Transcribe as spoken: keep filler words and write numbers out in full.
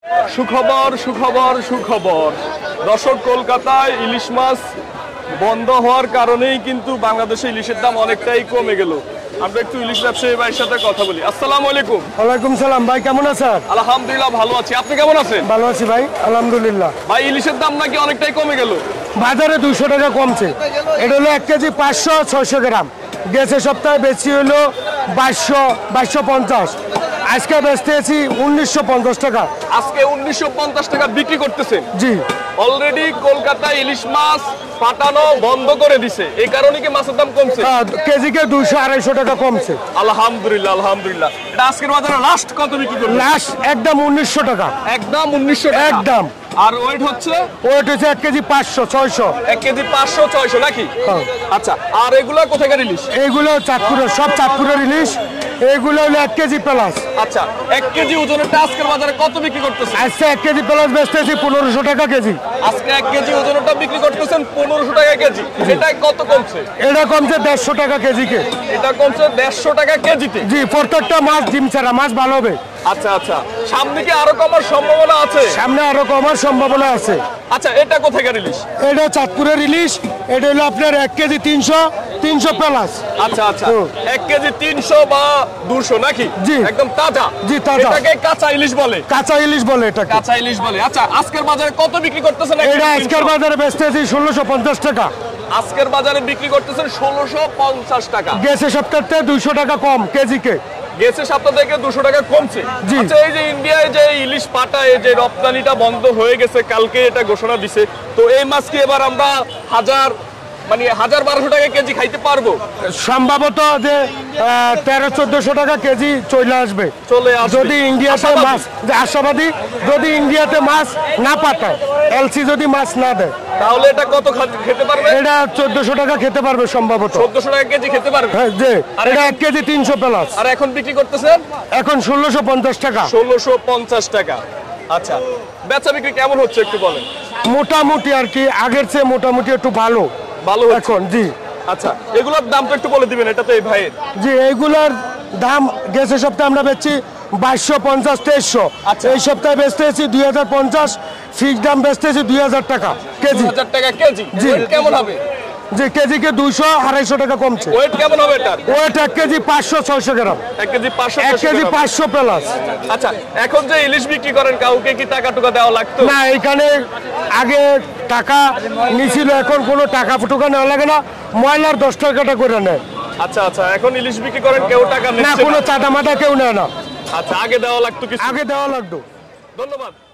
সুখবর সুখবর সুখবর দর্শক, কলকাতায় ইলিশ মাছ বন্ধ হওয়ার কারণেই কিন্তু বাংলাদেশে ইলিশের দাম অনেকটাই কমে গেল। আমরা একটু ইলিশ ব্যবসায়ী ভাইয়ের সাথে কথা বলি। আসসালামু আলাইকুম। ওয়ালাইকুম সালাম ভাই, কেমন আছেন? আলহামদুলিল্লাহ ভালো আছি, আপনি কেমন আছেন? ভালো আছি ভাই, আলহামদুলিল্লাহ। ভাই ইলিশের দাম নাকি অনেকটাই কমে গেল? বাজারে দুইশো টাকা কমছে। এটা হলো এক কেজি পাঁচশো ছয়শো গ্রাম। গেছে সপ্তাহে বেশি হলো বাইশশো বাইশশো পঞ্চাশ। আজকে বেচতেছি উনিশশো পঞ্চাশ টাকা। আজকে উনিশশো পঞ্চাশ টাকা বিক্রি করতেছেন? জি। অলরেডি কলকাতায় ইলিশ মাছ পাঠানো বন্ধ করে দিছে, এই কারণে কি মাছের দাম কমছে? কেজিকে দুইশো আড়াইশো টাকা কমছে। আলহামদুলিল্লাহ আলহামদুলিল্লাহ। এটা আজকের বাজারে লাস্ট কত বিক্রি করবেন? লাস্ট একদম উনিশশো টাকা। একদম উনিশশো টাকা একদম। আর ওয়েট হচ্ছে? ওয়েট হচ্ছে এক কেজি পাঁচশো ছয়শো। এক কেজি পাঁচশো ছয়শো নাকি? আচ্ছা, আর এগুলো কোথাকার ইলিশ? এইগুলো চাঁদপুরের, সব চাঁদপুরের ইলিশ। এগুলো হলো এক কেজি প্লাস। আচ্ছা, এক কেজি ওজনেরটা আজকের বাজারে কত বিক্রি করতেছেন? আজকে এক কেজি প্লাস বেচতেছি পনেরোশো টাকা কেজি। আজকে এক কেজি ওজনেরটা বিক্রি করতেছেন পনেরোশো টাকা কেজি। এটা কত কমছে? এটা কমছে দেড়শো টাকা কেজিকে। এটা কমছে দেড়শো টাকা কেজিতে? জি, প্রত্যেকটা মাছ ডিম ছাড়া, মাছ ভালো হবে। আচ্ছা আচ্ছা, সামনে কি আরো কমার সম্ভাবনা আছে? সামনে আরো কমার সম্ভাবনা আছে। আচ্ছা, এটা কোথাকার ইলিশ? এটা চাঁদপুরের ইলিশ। এটা হলো আপনার এক কেজি তিনশো তিনশো প্লাস। আচ্ছা আচ্ছা, এক কেজি তিনশো বা দুশো নাকি? জি, একদম তাজা। জি তাজা। এটাকে কাঁচা ইলিশ বলে? কাঁচা ইলিশ বলে এটা, কাঁচা ইলিশ বলে। আচ্ছা, আজকের বাজারে কত বিক্রি করতেছেন? এটা আজকের বাজারে বেচতেছি ষোলোশো পঞ্চাশ টাকা। আজকের বাজারে বিক্রি করতেছেন ষোলোশো পঞ্চাশ টাকা। গেছে সপ্তাহে দুইশো টাকা কম কেজিকে। গেছে সপ্তাহ থেকে দুশো টাকা কমছে। আচ্ছা, এই যে ইন্ডিয়ায় যে ইলিশ পাঠায় যে রপ্তানিটা বন্ধ হয়ে গেছে, কালকে এটা ঘোষণা দিছে, তো এই মাছ কি এবার আমরা হাজার মানে হাজার বারোশো টাকা কেজি খাইতে পারবো? সম্ভবত যে তেরো চোদ্দশো টাকা কেজি চলে আসবে। চলে আসবে যদি ইন্ডিয়াতে মাছ, আশাবাদী, যদি ইন্ডিয়াতে মাছ না পাঠায়, এলসি যদি মাছ না দেয়, তাহলে এটা কত খেতে পারবে? এটা চোদ্দশো টাকা খেতে পারবে সম্ভবত। চোদ্দশো টাকা কেজি খেতে পারবে? হ্যাঁ জি। এটা এক কেজি তিনশো প্লাস। আর এখন বিক্রি করতেছেন? এখন ষোলোশো পঞ্চাশ টাকা। ষোলোশো পঞ্চাশ টাকা। আচ্ছা, বেচা বিক্রি কেমন হচ্ছে একটু বলেন? মোটামুটি আর কি, আগের চেয়ে মোটামুটি একটু ভালো ভালো এখন। জি। আচ্ছা, এগুলোর দাম তো একটু বলে দিবেন, এটা তো এই ভাইয়ের। জি, এইগুলোর দাম গেছে সপ্তাহে আমরা বেচছি বাইশশো পঞ্চাশ তেইশশো। এই সপ্তাহে বেচতেছি দুই হাজার পঞ্চাশ। ফিক্স দাম বেচতেছি দুই হাজার টাকা কেজি। হাজার টাকা কেজি। জি। কেমন হবে? যে কেজিকে দুইশো আড়াইশো টাকা কমছে। ওয়েট কেমন হবে এটা? ওয়েট এক কেজি পাঁচশো ছয়শো গ্রাম। এক কেজি পাঁচশো এক কেজি পাঁচশো প্লাস। আচ্ছা, এখন যে ইলিশ বিক্রি করেন, কাউকে কি টাকা টুকা দেওয়া লাগতো? না, এখানে আগে টাকা নিছিল, এখন কোনো টাকা টুকা নেওয়া লাগে না। ময়লার দশ টাকাটা করে নেয়। আচ্ছা আচ্ছা, এখন ইলিশ বিক্রি করেন কেউ টাকা না, নিচ্ছে কোনো চাটা মাটা কেউ নেয় না। আচ্ছা, আগে দেওয়া লাগতো কিছু? আগে দেওয়া লাগতো। ধন্যবাদ।